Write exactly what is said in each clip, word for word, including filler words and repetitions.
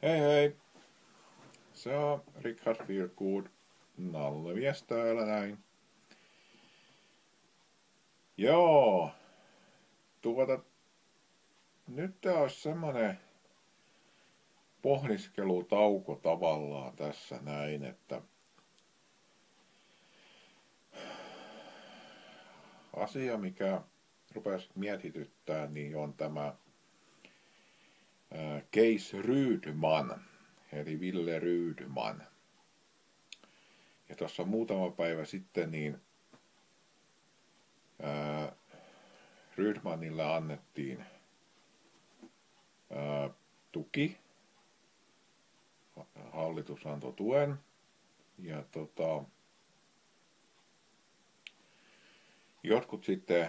Hei hei, se on Richard Virkuud, Nallemies täällä näin. Joo, tuota, nyt tää olisi semmonen pohdiskelutauko tavallaan tässä näin, että asia mikä rupesi mietityttää niin on tämä ää, Case Rydman, eli Ville Rydman. Ja tuossa muutama päivä sitten niin ää, Rydmanille annettiin ää, tuki. Hallitus antoi tuen. Ja tota, jotkut sitten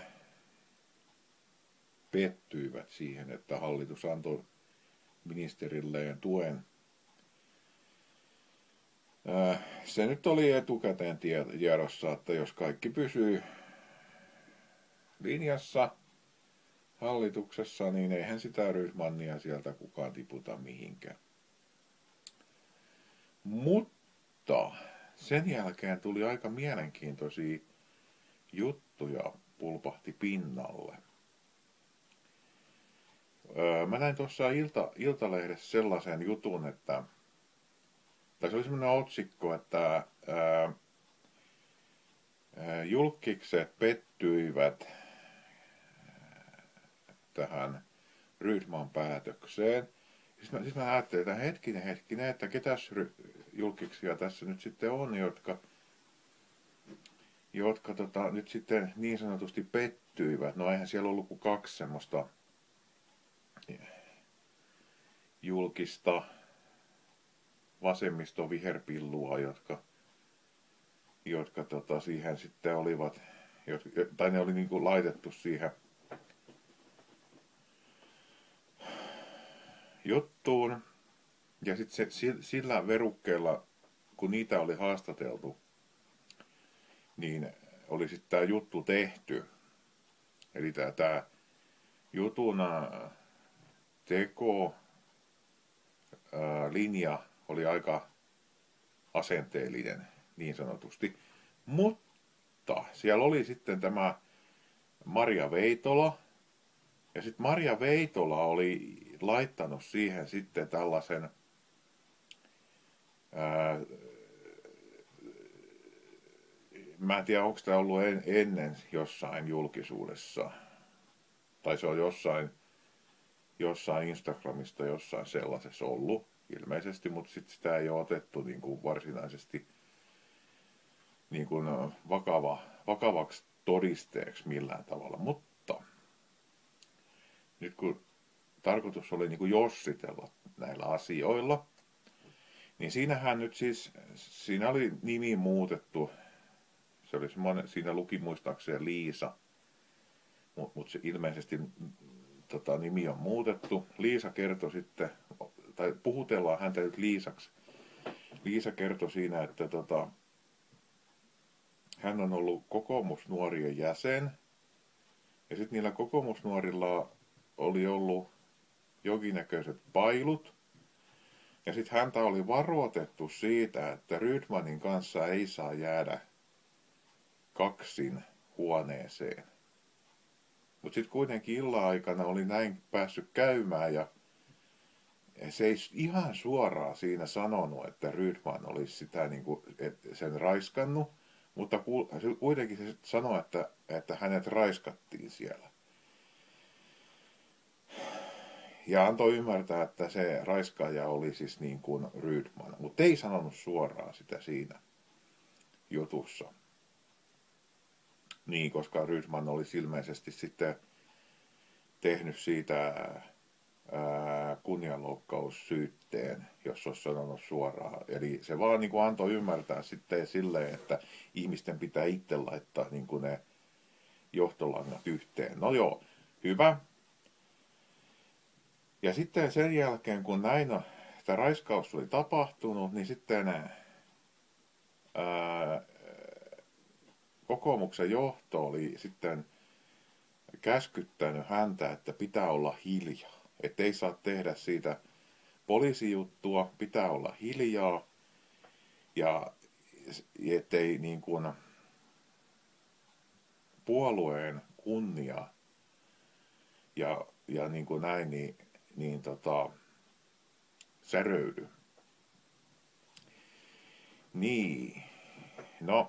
pettyivät siihen, että hallitus antoi ministerilleen tuen. Se nyt oli etukäteen tiedossa, että jos kaikki pysyy linjassa hallituksessa, niin eihän sitä Rydmania sieltä kukaan tiputa mihinkään. Mutta sen jälkeen tuli aika mielenkiintoisia juttuja pulpahti pinnalle. Mä näin tuossa Ilta, Iltalehdessä sellaisen jutun, että tai se oli semmoinen otsikko, että ää, ää, julkkikset pettyivät tähän Rydman päätökseen. Siis mä, siis mä ajattelin, että hetkinen, hetkinen, että ketäs julkkiksia tässä nyt sitten on, jotka, jotka tota, nyt sitten niin sanotusti pettyivät. No eihän siellä ollut kuin kaksi semmoista julkista vasemmisto viherpillua, jotka, jotka tota, siihen sitten olivat, jotka, tai ne oli niin kuin laitettu siihen juttuun. Ja sitten sillä verukkeella, kun niitä oli haastateltu, niin oli sitten tämä juttu tehty. Eli tämä jutun teko ää, linja oli aika asenteellinen, niin sanotusti. Mutta siellä oli sitten tämä Maria Veitola. Ja sitten Maria Veitola oli laittanut siihen sitten tällaisen ää, mä en tiedä, onko tämä ollut en, ennen jossain julkisuudessa. Tai se on jossain, jossain Instagramista jossain sellaisessa ollut ilmeisesti, mutta sitten sitä ei ole otettu niin kuin varsinaisesti niin kuin vakava, vakavaksi todisteeksi millään tavalla. Mutta nyt kun tarkoitus oli niin kuin jossitella näillä asioilla, niin siinähän nyt siis, siinä oli nimi muutettu. Se oli semmoinen, siinä luki muistaakseni Liisa, mutta mut se ilmeisesti tota, nimi on muutettu. Liisa kertoi sitten, tai puhutellaan häntä nyt Liisaksi. Liisa kertoi siinä, että tota, hän on ollut kokoomusnuorien jäsen. Ja sitten niillä kokoomusnuorilla oli ollut jonkinnäköiset pailut. Ja sitten häntä oli varoitettu siitä, että Rydmanin kanssa ei saa jäädä kaksin huoneeseen. Mutta sitten kuitenkin illan aikana oli näin päässyt käymään ja se ei ihan suoraan siinä sanonut, että Rydman olisi sitä niinku, sen raiskannut, mutta kuitenkin se sanoi, että, että hänet raiskattiin siellä. Ja antoi ymmärtää, että se raiskaaja oli siis niin kuin Rydman, mutta ei sanonut suoraan sitä siinä jutussa. Niin, koska Rydman olisi ilmeisesti sitten tehnyt siitä ää, kunnianloukkaussyytteen, jos olisi sanonut suoraan. Eli se vaan niin kuin antoi ymmärtää sitten silleen, että ihmisten pitää itse laittaa niin kuin ne johtolangat yhteen. No joo, hyvä. Ja sitten sen jälkeen, kun näin tämä raiskaus oli tapahtunut, niin sitten ää, kokoomuksen johto oli sitten käskyttänyt häntä, että pitää olla hiljaa. Että ei saa tehdä siitä poliisijuttua, pitää olla hiljaa ja ettei niin kuin puolueen kunnia ja, ja niin kuin näin, niin, niin tota, säröydy. Niin, no,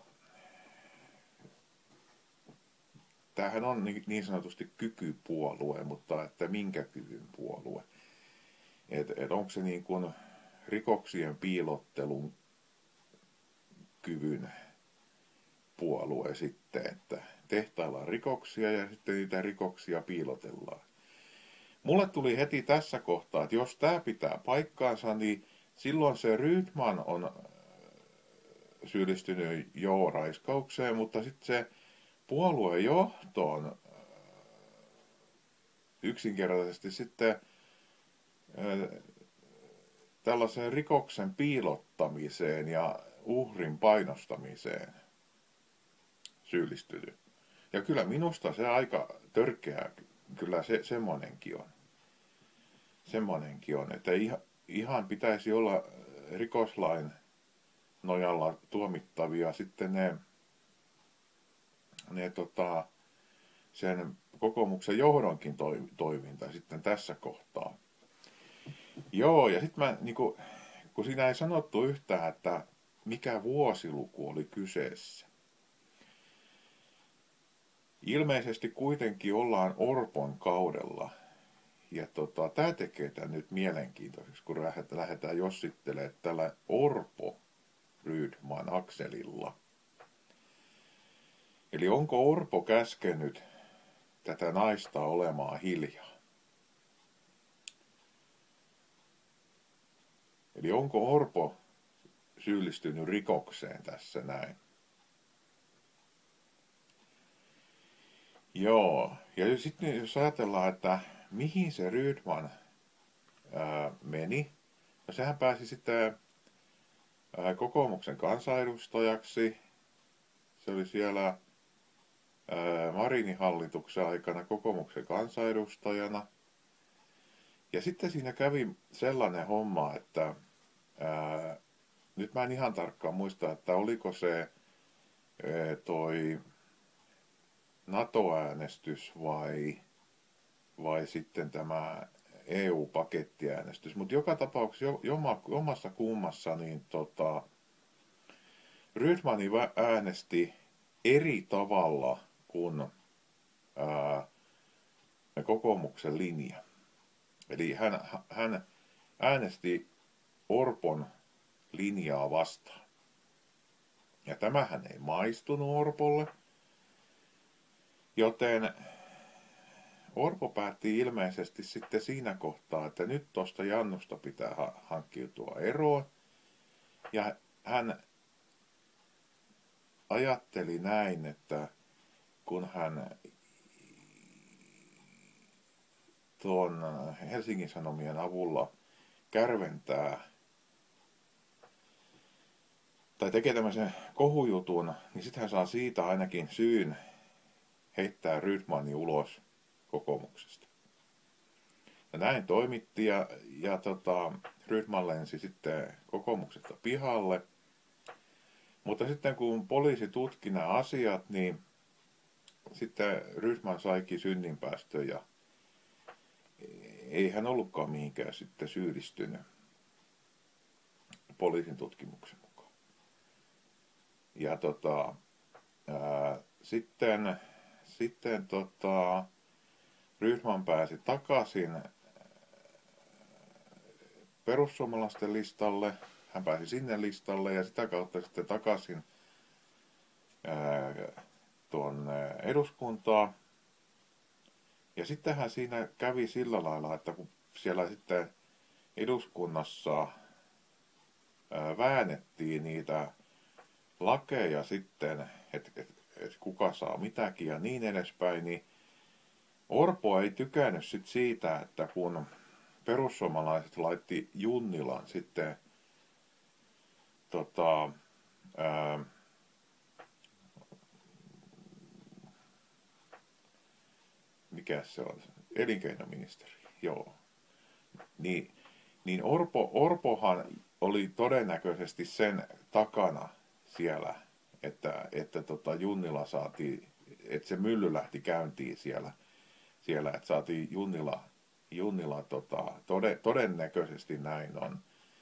tämähän on niin sanotusti kykypuolue, mutta että minkä kyvyn puolue? Et, et onko se niin kuin rikoksien piilottelun kyvyn puolue sitten, että tehtaillaan rikoksia ja sitten niitä rikoksia piilotellaan. Mulle tuli heti tässä kohtaa, että jos tämä pitää paikkaansa, niin silloin se Rydman on syyllistynyt joo raiskaukseen, mutta sitten se puoluejohto on yksinkertaisesti sitten tällaiseen rikoksen piilottamiseen ja uhrin painostamiseen syyllistynyt. Ja kyllä minusta se aika törkeää, kyllä se semmonenkin on. Semmonenkin on, että ihan, ihan pitäisi olla rikoslain nojalla tuomittavia sitten ne, ne tota, sen kokoomuksen johdonkin toiminta sitten tässä kohtaa. Joo, ja sitten mä, niinku, kun siinä ei sanottu yhtään, että mikä vuosiluku oli kyseessä. Ilmeisesti kuitenkin ollaan Orpon kaudella. Ja tota, tämä tekee tämän nyt mielenkiintoiseksi, kun lähdetään jossittelemaan tällä Orpo-Rydman akselilla. Eli onko Orpo käskenyt tätä naista olemaan hiljaa? Eli onko Orpo syyllistynyt rikokseen tässä näin? Joo, ja sitten jos ajatellaan, että mihin se Rydman ää, meni, no sehän pääsi sitten ää, kokoomuksen kansanedustajaksi. Se oli siellä ää, Marinin hallituksen aikana kokoomuksen kansanedustajana. Ja sitten siinä kävi sellainen homma, että ää, nyt mä en ihan tarkkaan muista, että oliko se ää, toi NATO-äänestys vai, vai sitten tämä E U-pakettiäänestys. Mutta joka tapauksessa jomassa kummassa niin tota, Rydman äänesti eri tavalla kuin ää, kokoomuksen linja. Eli hän, hän äänesti Orpon linjaa vastaan. Ja tämähän ei maistunut Orpolle. Joten Orpo päätti ilmeisesti sitten siinä kohtaa, että nyt tuosta Jannusta pitää ha- hankkiutua eroon. Ja hän ajatteli näin, että kun hän tuon Helsingin Sanomien avulla kärventää tai tekee tämmöisen kohujutun, niin sitten hän saa siitä ainakin syyn heittää Rydmani ulos kokoomuksesta. Ja näin toimittiin ja, ja tota, Rydman lensi sitten kokoomuksesta pihalle. Mutta sitten kun poliisi tutki nämä asiat, niin sitten Rydman saikin synninpäästön ja ei hän ollutkaan mihinkään sitten syyllistynyt poliisin tutkimuksen mukaan. Ja tota, ää, sitten, sitten tota, Rydman pääsi takaisin perussuomalaisten listalle. Hän pääsi sinne listalle ja sitä kautta sitten takaisin ää, tuonne eduskuntaan. Ja sittenhän siinä kävi sillä lailla, että kun siellä sitten eduskunnassa ää, väännettiin niitä lakeja sitten, että et, et kuka saa mitäkin ja niin edespäin, niin Orpo ei tykännyt sit siitä, että kun perussuomalaiset laitti Junnilan sitten tota, ää, mikä se on, elinkeinoministeri, joo, niin, niin Orpo, Orpohan oli todennäköisesti sen takana siellä, että, että tota Junnila saatiin, että se mylly lähti käyntiin siellä, siellä että saatiin Junnila, Junnila tota, tode, todennäköisesti näin on.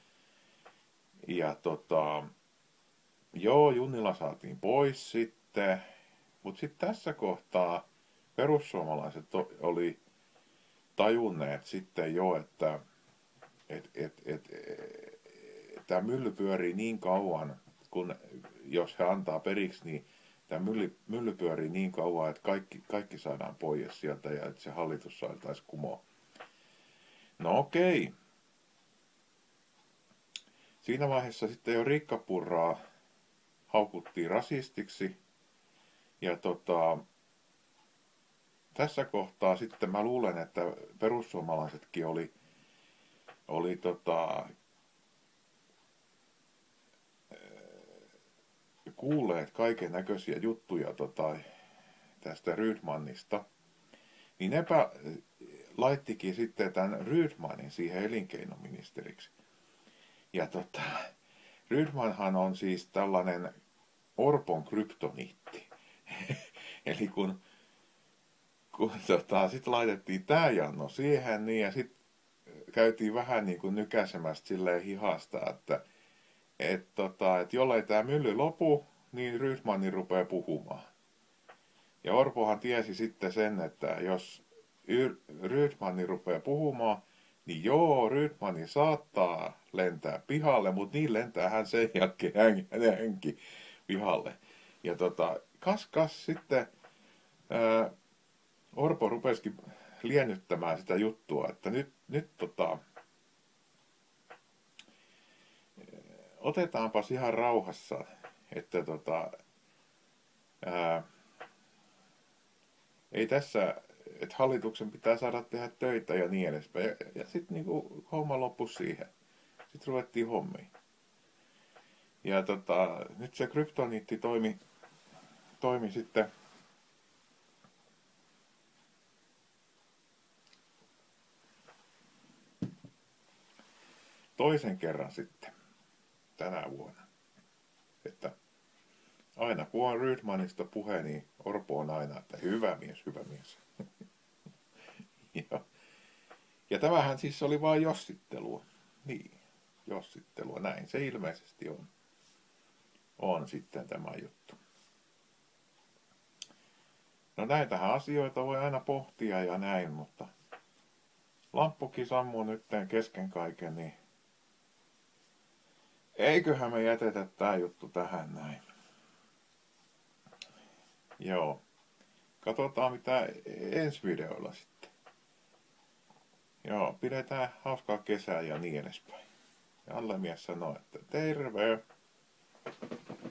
Ja tota, joo, Junnila saatiin pois sitten, mutta sitten tässä kohtaa perussuomalaiset oli tajunneet sitten jo, että et, et, et, et, tämä mylly pyörii niin kauan, kun jos he antaa periksi, niin tämä mylly, mylly pyörii niin kauan, että kaikki, kaikki saadaan pois sieltä ja että se hallitus saataisiin kumoon. No okei. Siinä vaiheessa sitten jo Riikka Purraa haukuttiin rasistiksi. Ja tota, tässä kohtaa sitten mä luulen, että perussuomalaisetkin oli, oli tota, kuulleet kaiken näköisiä juttuja tota, tästä Rydmanista. Niin nepä laittikin sitten tämän Rydmanin siihen elinkeinoministeriksi. Ja tota, Rydmanhan on siis tällainen Orpon kryptoniitti. Eli kun, kun tota, sitten laitettiin tää Janno siihen, niin ja sitten käytiin vähän niin kuin nykäsemästä silleen hihasta, että et tota, et jollei tämä mylly lopu, niin Rydmani rupeaa puhumaan. Ja Orpohan tiesi sitten sen, että jos Rydmani rupeaa puhumaan, niin joo, Rydmani saattaa lentää pihalle, mutta niin lentää hän sen jälkeen hänen henki pihalle. Ja tota, kas kas sitten ää, Orpo rupesikin liennyttämään sitä juttua, että nyt, nyt tota, otetaanpas ihan rauhassa, että tota, ää, ei tässä, että hallituksen pitää saada tehdä töitä ja niin edespäin. Ja, ja sitten niinku homma loppui siihen. Sitten ruvettiin hommiin. Ja tota, nyt se kryptoniitti toimi, toimi sitten toisen kerran sitten tänä vuonna. Että aina kun on Rydmanista puhe, niin Orpo on aina, että hyvä mies, hyvä mies. ja, ja tämähän siis oli vain jossittelua. Niin, jossittelua. Näin se ilmeisesti on. On sitten tämä juttu. No näitähän asioita voi aina pohtia ja näin, mutta lamppukin sammuu nyt kesken kaiken, niin eiköhän me jätetä tää juttu tähän näin. Joo. Katsotaan mitä ensi videoilla sitten. Joo, pidetään hauskaa kesää ja niin edespäin. Ja Alle mies sanoi, että terve!